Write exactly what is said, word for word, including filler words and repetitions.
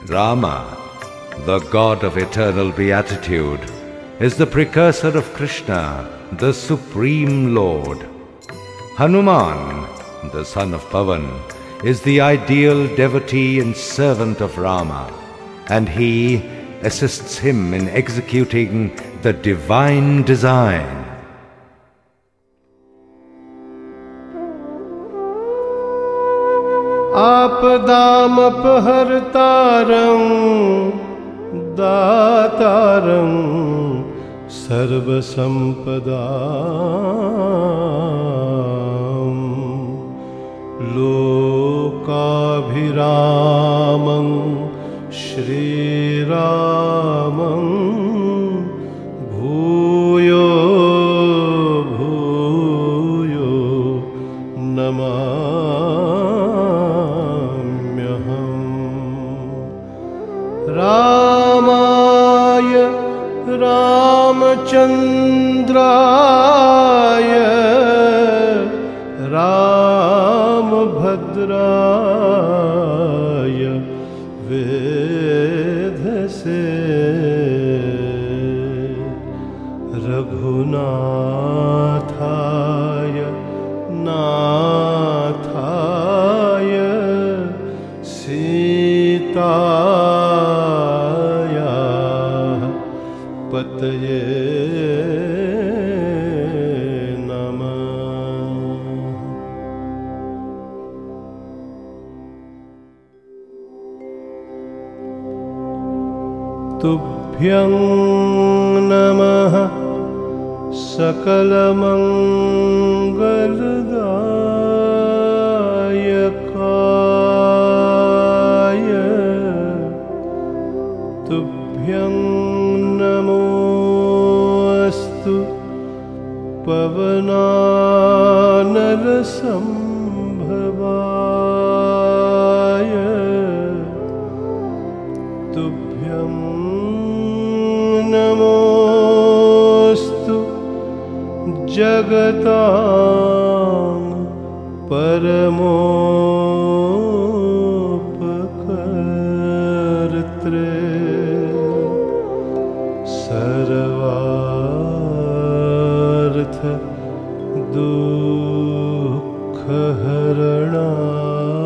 Rama, the god of eternal beatitude, is the precursor of Krishna, the Supreme Lord. Hanuman, the son of Pavan, is the ideal devotee and servant of Rama, and he assists him in executing the divine design. आपदामपहर्तारं दातारं सर्वसम्पदां लोकाभिरामं श्रीरामं भूयो भूयो नमाम्यहम्। रामाय रामचन्द्राय रामभद्राय वेधसे रघुनाथाय नाथाय सीताया पतये तुभ्यं नमः सकलमङ्गलदायकाय तुभ्यं नमोऽस्तु पवनानलसम्भवाय तुभ्यं नमोऽस्तु जगतां परमोपकर्त्रे सर्वार्थ दुःखहरणाय